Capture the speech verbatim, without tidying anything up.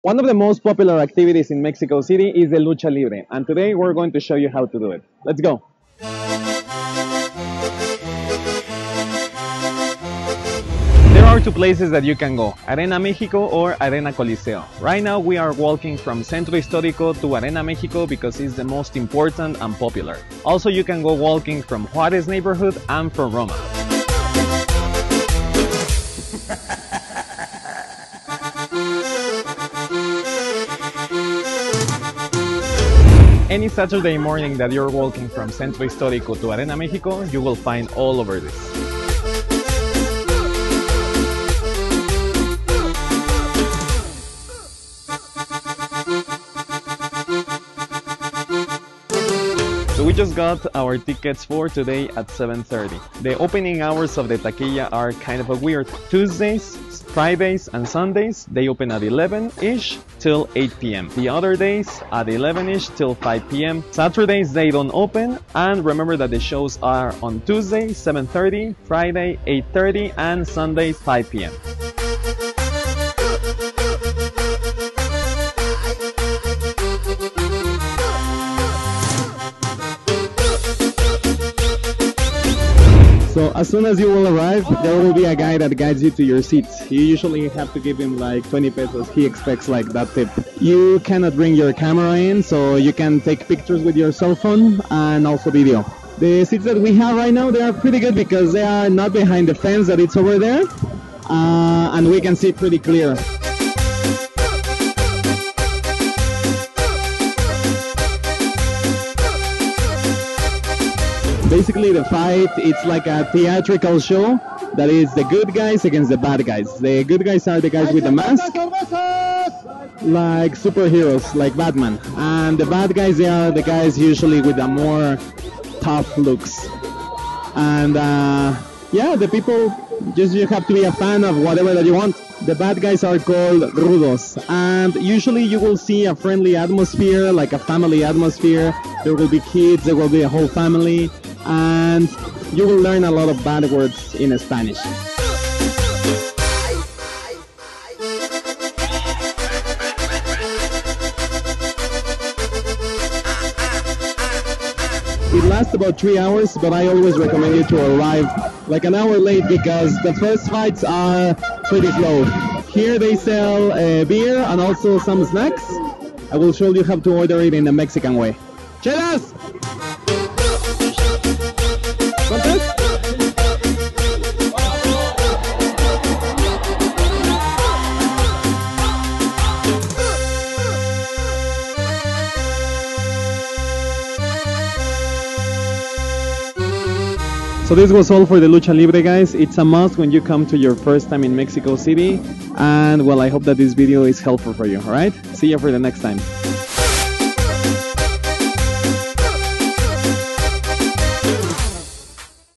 One of the most popular activities in Mexico City is the Lucha Libre, and today we're going to show you how to do it. Let's go! There are two places that you can go, Arena Mexico or Arena Coliseo. Right now we are walking from Centro Histórico to Arena Mexico because it's the most important and popular. Also you can go walking from Juárez neighborhood and from Roma. Any Saturday morning that you're walking from Centro Histórico to Arena Mexico, you will find all over this. So we just got our tickets for today at seven thirty. The opening hours of the taquilla are kind of a weird. Tuesdays, Fridays and Sundays, they open at eleven-ish till eight p m The other days at eleven-ish till five p m Saturdays they don't open, and remember that the shows are on Tuesday seven thirty, Friday eight thirty and Sundays five p m So as soon as you will arrive, there will be a guy that guides you to your seats. You usually have to give him like twenty pesos. He expects like that tip. You cannot bring your camera in, so you can take pictures with your cell phone and also video. The seats that we have right now, they are pretty good because they are not behind the fence that it's over there, uh, and we can see pretty clear. Basically the fight, it's like a theatrical show that is the good guys against the bad guys. The good guys are the guys with the mask, like superheroes, like Batman. And the bad guys, they are the guys usually with the more tough looks. And uh, yeah, the people, just you have to be a fan of whatever that you want. The bad guys are called rudos, and usually you will see a friendly atmosphere, like a family atmosphere. There will be kids, there will be a whole family, and you will learn a lot of bad words in Spanish. It lasts about three hours, but I always recommend you to arrive like an hour late because the first fights are pretty slow. Here they sell uh, beer and also some snacks. I will show you how to order it in the Mexican way. Chelas! ¿Cuántas? So this was all for the Lucha Libre, guys. It's a must when you come to your first time in Mexico City. And well, I hope that this video is helpful for you, alright? See you for the next time.